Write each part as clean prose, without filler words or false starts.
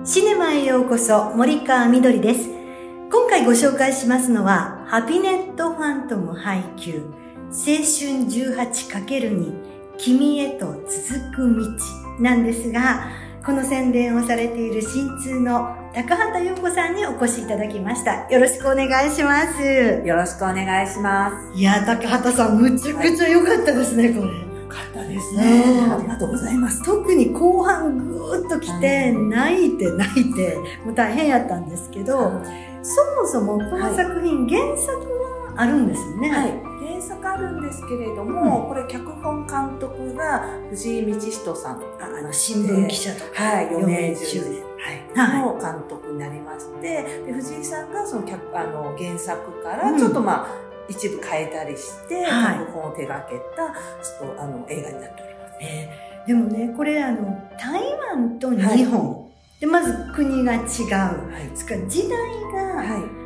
シネマへようこそ、森川みどりです。今回ご紹介しますのは、ハピネットファントム配給、青春 18×2、君へと続く道なんですが、この宣伝をされている新通の高畑陽子さんにお越しいただきました。よろしくお願いします。 よろしくお願いします。 いや、高畑さん、むちゃくちゃ良かったですね、これ。 よかったですね。ありがとうございます。 特に後半ぐーっと来て、泣いて、もう大変やったんですけど、そもそもこの作品、原作があるんですよね。 はい。原作あるんですけれども、これ脚本監督が藤井道人さん。 新聞記者とか、 はい、4年 10 年の監督になりまして、で藤井さんがその原作からちょっと一部変えたりして、脚本を手掛けた映画になっております。 でもね、これ台湾と日本、でまず国が違う、それから時代が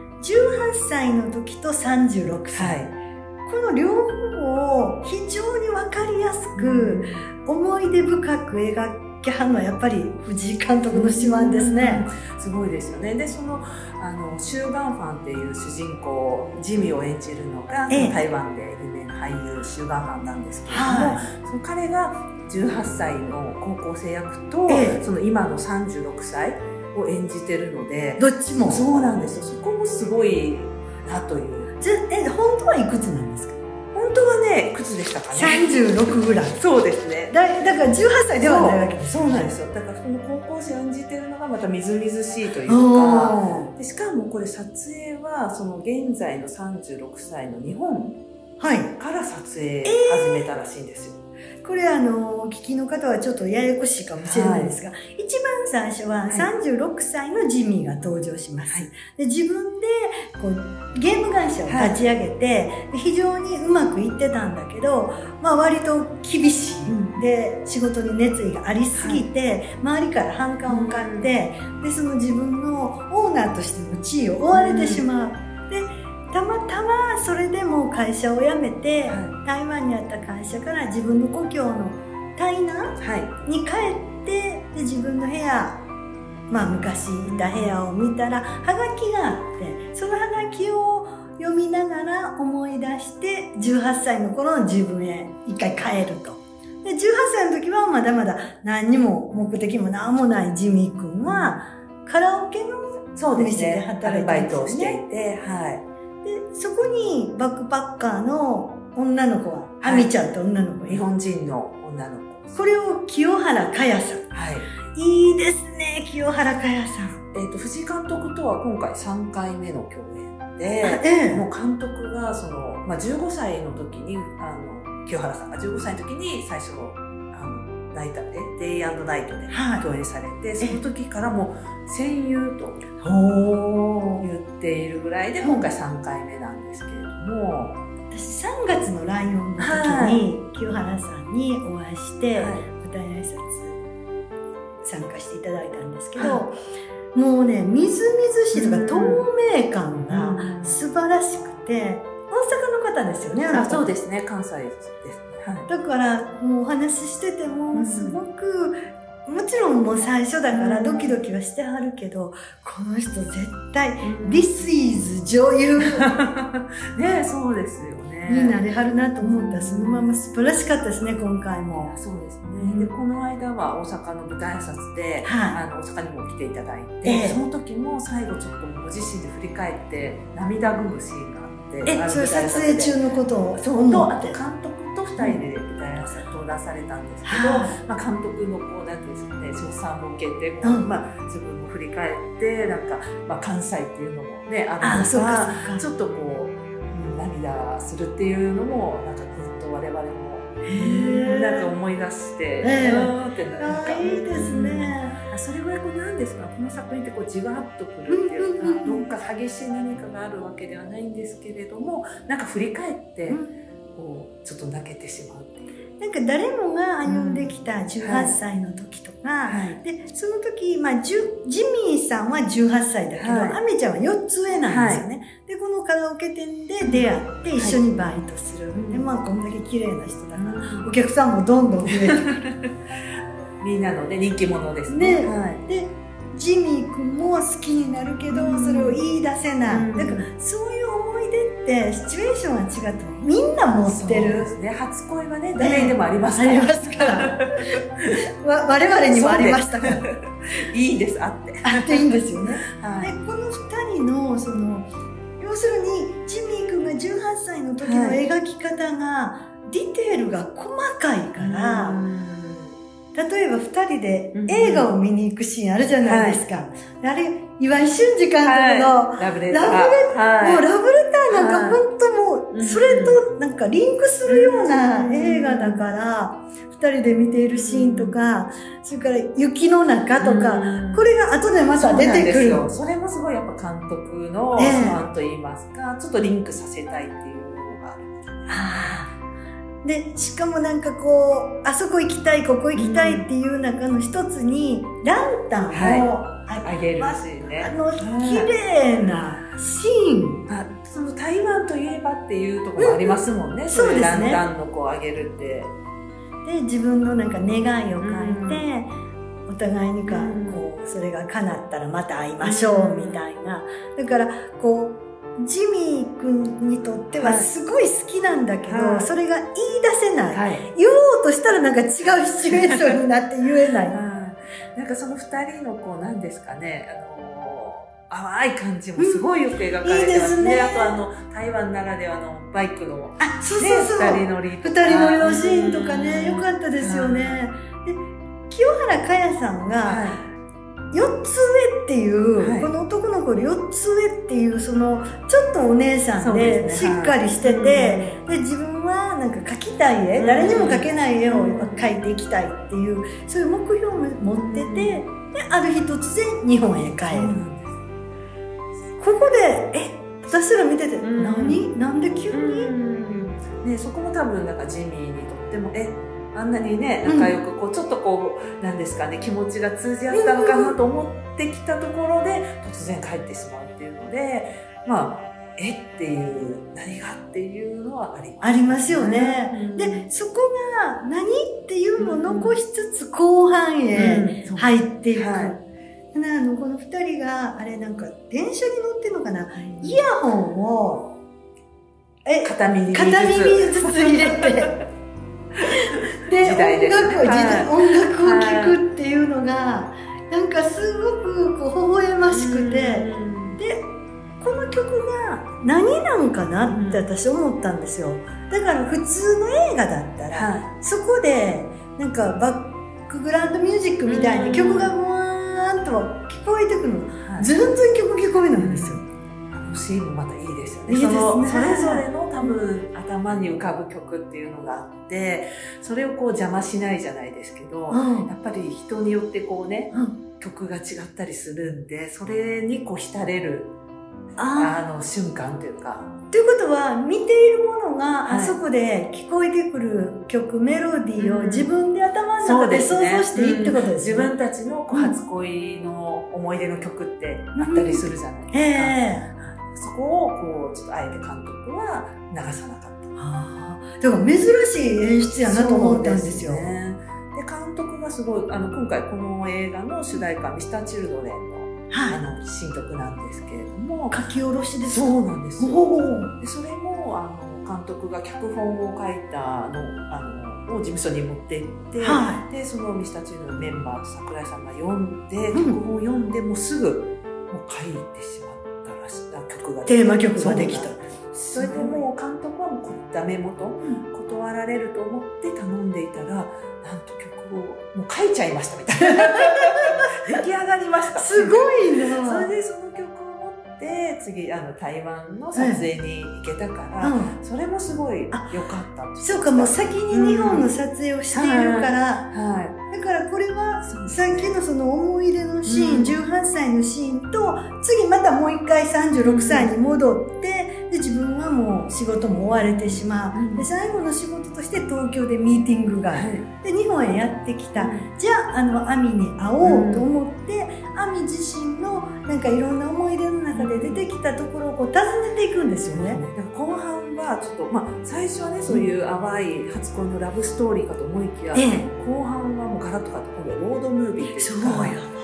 18歳の時と36歳、この両方を非常に分かりやすく思い出深く描きはるのはやっぱり藤井監督の手腕ですね。 すごいですよね。でシュウ・ガンファンっていう主人公ジミを演じるのが、台湾で有名な俳優シュウ・ガンファンなんですけれども、その彼が18歳の高校生役と、その今の36歳を演じてるので、 どっちもそうなんですよ。そこもすごいなという。 本当はいくつなんですか？ 本当はね、いくつでしたかね。 36ぐらい。 そうですね。 だから18歳ではないわけです。 そうなんですよ。だからこの高校生を演じてるのがまたみずみずしいというか、でしかもこれ撮影はその現在の36歳の日本から撮影始めたらしいんですよ。 これお聞きの方はちょっとややこしいかもしれないですが、一番最初は36歳のジミーが登場します。で自分でこうゲーム会社を立ち上げて、で非常にうまくいってたんだけど、割と厳しい、で仕事に熱意がありすぎて、周りから反感を買って、でその自分のオーナーとしての地位を追われてしまう。でたまたまそれでも会社を辞めて、台湾にあった会社から自分の故郷の台南に帰って、で自分の部屋、昔いた部屋を見たらハガキがあって、そのハガキを読みながら思い出して18歳の頃の自分へ一回帰ると。で18歳の時はまだまだ何にも目的も何もないジミー君はカラオケのお店で働いてるんですよね。アルバイトをしていて、でそこにバックパッカーの女の子は、アミちゃんと女の子、 日本人の女の子。 これを清原果耶さん。いいですね、清原果耶さん。 藤井監督とは今回3回目の共演で、もう監督が15歳の時に、清原さんが15歳の時に最初の、ナイターで、デイ&ナイトで共演されて、その時からもう戦友と言っているぐらいで、今回3回目なんですけれども、 私3月のライオンの時に清原さんにお会いして、舞台挨拶参加していただいたんですけど、もうね、みずみずしいとか透明感が素晴らしくて、大阪の方ですよね、 そうですね、関西です。 だからもうお話ししててもすごく、もちろんもう最初だからドキドキはしてはるけど、この人絶対 This is 女優ね、そうですよね、 になれはるなと思ったら、そのまま素晴らしかったですね、今回も。 そうですね。でこの間は大阪の舞台挨拶で、大阪にも来ていただいて、その時も最後ちょっとご自身で振り返って涙ぐむシーンがあって、 それ撮影中のことを思って、監督と2人で舞台挨拶登壇されたんですけど、監督のなんていうんですかね、称賛を受けて、自分も振り返って、関西っていうのもね、あるのが、ちょっとこう、涙するっていうのも、ぐっと我々も、思い出して、 いいですね。 それぐらいなんですか、この作品ってじわっとくるっていうか、どっか激しい何かがあるわけではないんですけれども、振り返って、ちょっと泣けてしまうっていう。 誰もが歩んできた18歳の時とか、でその時、ジミーさんは18歳だけど、アミちゃんは4つ上なんですよね。でこのカラオケ店で出会って一緒にバイトする。でこんだけ綺麗な人だから、お客さんもどんどん増えてくる。 みんなのね、人気者ですね。 で、18 ジミー君も好きになるけど、それを言い出せない。だからそういう思い出ってシチュエーションが違ってもみんな持ってる。そうですね。 初恋はね、誰にでもありますから。 ありますから。我々にもありましたから。 いいんです、あって。 あっていいんですよね。 はい、 でこの2人のその要するにジミー君が18歳の時の描き方が、ディテールが細かいから、例えば2人で映画を見に行くシーンあるじゃないですか。あれ、岩井俊二監督のラブレター。 もうラブレターなんか本当もう、それとなんかリンクするような映画だから、2人で見ているシーンとか、それから雪の中とか、これが後でまた出てくる。 それもすごいやっぱ監督の手腕と言いますか、ちょっとリンクさせたいっていうのがあるみたいです。 で、しかもなんかこう、あそこ行きたい、ここ行きたいっていう中の一つに、ランタンをあげるしね。 綺麗なシーン。 その台湾といえばっていうところもありますもんね。そうですね。ランタンのこうあげるって。 で、自分のなんか願いを書いて、お互いにか、こう、それが叶ったらまた会いましょう、みたいな。だから、こう、ジミー君にとってはすごい好きなんだけど、それが言い出せない。言おうとしたらなんか違うシチュエーションになって言えない。 なんかその二人のこう、なんですかね、淡い感じもすごいよく描かれてますね。あと台湾ならではのバイクの、 そうそうそう。 二人乗りとか。 二人乗りのシーンとかね、よかったですよね。で、清原果耶さんが、4つ上っていう、この男の子より4つ上っていう、その、ちょっとお姉さんで、しっかりしてて、で、自分はなんか描きたい絵、誰にも描けない絵を描いていきたいっていう、そういう目標を持ってて、で、ある日突然日本へ帰る。ここで、私ら見てて、なんで急にね、そこも多分なんかジミーにとっても、あんなにね、仲良く、こう、ちょっとこう、なんですかね、気持ちが通じ合ったのかなと思ってきたところで、突然帰ってしまうっていうので、まあ、っていう、何がっていうのはあります。 ありますよね。で、そこが何っていうのを残しつつ、後半へ入っていく。この二人が、あれなんか、電車に乗ってるのかな、イヤホンを、 片耳ずつ入れて、で、音楽を聴くっていうのが、なんかすごくこう微笑ましくて、で、この曲が何なんかなって私思ったんですよ。だから普通の映画だったら、そこでなんかバックグラウンドミュージックみたいに曲がわーんと聞こえてくるの。全然曲聞こえないんですよ。 シーンもまたいいですよね。それぞれの多分頭に浮かぶ曲っていうのがあって、それをこう邪魔しないじゃないですけど、やっぱり人によってこうね、曲が違ったりするんで、それにこう浸れる、瞬間というか。 ということは、見ているものがあそこで聞こえてくる曲、メロディーを自分で頭の中で想像していいってことですね。 自分たちの初恋の思い出の曲ってあったりするじゃないですか。そこをこうちょっとあえて監督は流さなかった。 だから珍しい演出やなと思ったんですよ。 で、監督がすごい今回この映画の主題歌Mr.Childrenの新曲なんですけれども、 書き下ろしですか？ そうなんですよ。でそれも監督が脚本を書いたのを事務所に持って行って、でそのMr.Childrenのメンバーと桜井さんが読んで、脚本を読んでもうすぐもう書いてしまう。 テーマ曲ができた。 それでもう監督はもうダメ元、断られると思って頼んでいたら、なんと曲をもう書いちゃいましたみたいな。出来上がりました。 すごいな。 それでその曲を持って次台湾の撮影に行けたから、それもすごい良かった。 そうか、もう先に日本の撮影をしているから、だからこれはさっきのその思い出のシーン、18歳のシーンと、次またもう一回36歳に戻って、で自分はもう仕事も終われてしまう。で最後の仕事として東京でミーティングがある。で日本へやってきた。じゃあアミに会おうと思って、アミ自身のなんかいろんな思い出の中で出てきたところをこう訪ねていくんですよね。 後半はちょっと最初はね、そういう淡い初恋のラブストーリーかと思いきや、後半はもうガラッと変わって、今度はロードムービーっていうか、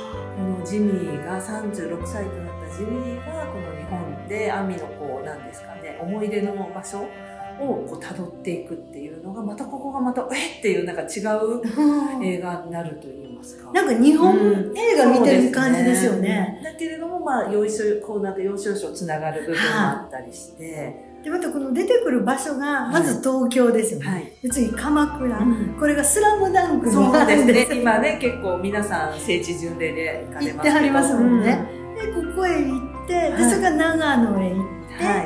のジミーが36歳となったジミーがこの日本で亜美のこうなんですかね、思い出の場所をこう辿っていくっていうのがまたここがまたっていうなんか違う映画になると言いますか。 なんか日本映画見てる感じですよね。 だけれどもまあ要所こうなんか要所要所つながる部分もあったりして。 でまたこの出てくる場所がまず東京ですよね。はい、で次鎌倉、これがスラムダンクのそうですね。今ね結構皆さん聖地巡礼で行かれますけど。 行ってはりますもんね。でここへ行って、でそれから長野へ行って、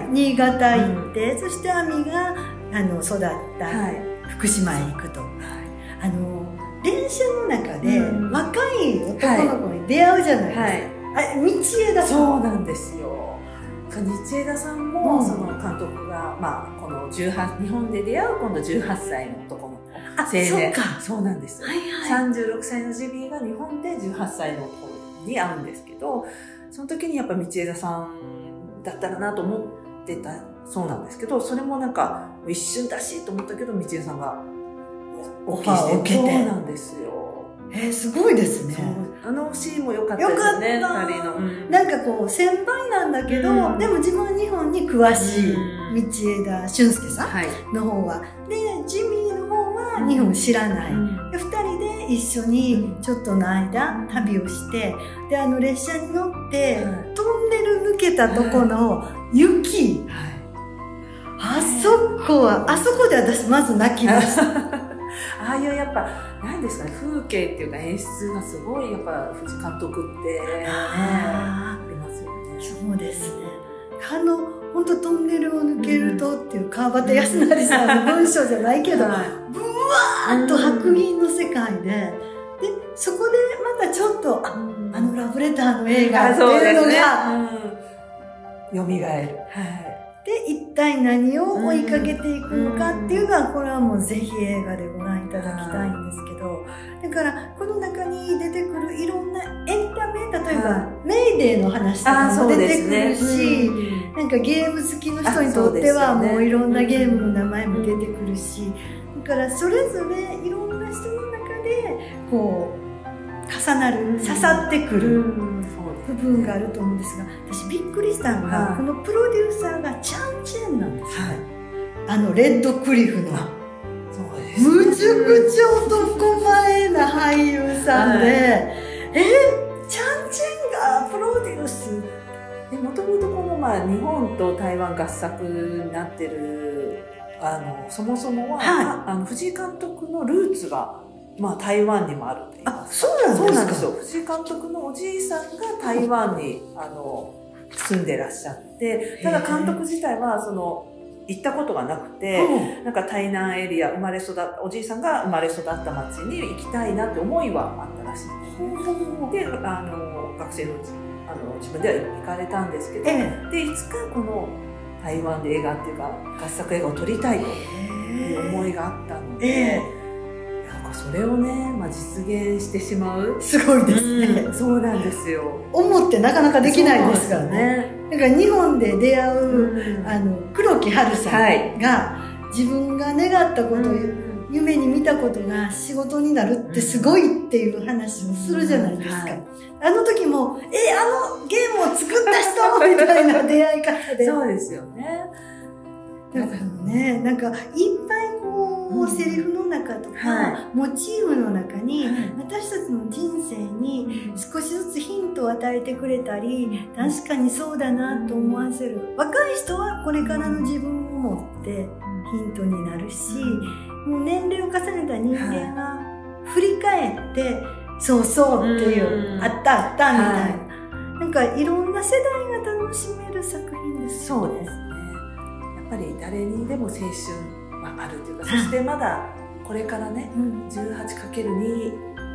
新潟行って、そして亜美が育った福島へ行くと。電車の中で若い男の子に出会うじゃないですか。道枝さん。 そうなんですよ。道枝さんもその監督が、まあこの日本で出会う今度18歳の男の子。青年。そうなんですよ。36歳のジミーが日本で18歳の男に会うんですけど、その時にやっぱ道枝さんだったらなと思ってたそうなんですけど、それもなんか一瞬だしと思ったけど道枝さんがオファーを受けて。そうなんですよ。 すごいですね。 あのシーンも良かったですよね。二人の。 なんかこう先輩なんだけど、でも自分は日本に詳しい道枝駿介さんの方は、でジミーの方は日本知らない。で二人で一緒にちょっとの間旅をして、で列車に乗ってトンネル抜けたとこの雪。あそこで私まず泣きました。 ああいうやっぱ何ですかね、風景っていうか演出がすごいやっぱ藤監督ってありますよね。 そうですね。本当トンネルを抜けるとっていう川端康成さんの文章じゃないけど、ブワーッと白銀の世界で、そこでまたちょっとラブレターの映画っていうのが蘇る。 で一体何を追いかけていくのかっていうのは、これはもうぜひ映画でご覧いただきたいんですけど、だからこの中に出てくるいろんなエンタメ、例えばメイデーの話とかも出てくるし、なんかゲーム好きの人にとってはもういろんなゲームの名前も出てくるし、だからそれぞれいろんな人の中でこう重なる、刺さってくる部分があると思うんですが、私びっくりしたのが、このプロデューサーがチャン・チェンなんですよ。レッドクリフのむちゃくちゃ男前な俳優さんで、チャン・チェンがプロデュースで、もともとこの日本と台湾合作になってるそもそもは、藤井監督のルーツが台湾にもあるというか。 そうなんですか。 藤井監督のおじいさんが台湾に住んでらっしゃって、ただ監督自体は行ったことがなくて、なんか台南エリアおじいさんが生まれ育った町に行きたいなって思いはあったらしいんですね。で、学生の自分では行かれたんですけど、でいつかこの台湾で映画っていうか合作映画を撮りたいという思いがあったので、それをね、実現してしまう。 すごいですね。 そうなんですよ。 思ってなかなかできないですからね。だから日本で出会う、黒木華さんが、自分が願ったこと、夢に見たことが仕事になるってすごいっていう話をするじゃないですか。あの時も、ゲームを作った人みたいな出会い方で。 そうですよね。 だからね、なんかいっぱいセリフの中とか、モチーフの中に、私たちの人生に少しずつヒントを与えてくれたり、確かにそうだなと思わせる。若い人はこれからの自分を持ってヒントになるし、もう年齢を重ねた人間は振り返って、そうそうっていう、あったあったみたいな。なんかいろんな世代が楽しめる作品です。 そうですね。やっぱり誰にでも青春はあるというか、そしてまだこれからね、18×2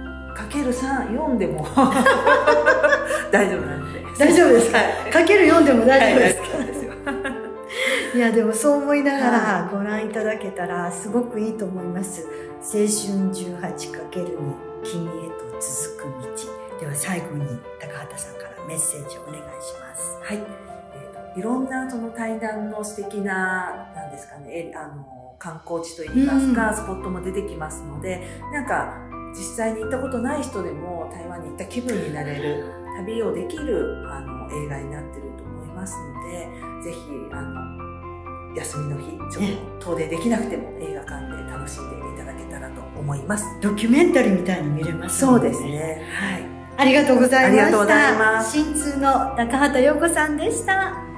×3 4でも大丈夫なので。 大丈夫ですか？かける4でも大丈夫ですか？いや、でもそう思いながらご覧いただけたらすごくいいと思います。青春 18×2 君へと続く道。では最後に高畑さんからメッセージをお願いします。 はい。いろんなその対談の素敵な、なんですかね、観光地といいますか、スポットも出てきますので、なんか実際に行ったことない人でも台湾に行った気分になれる旅をできる映画になってると思いますので、ぜひ休みの日ちょっと遠出できなくても映画館で楽しんでいただけたらと思います。 ドキュメンタリーみたいに見れますそうですね。はい。 ありがとうございました。 ありがとうございます。 新通の高畑陽子さんでした。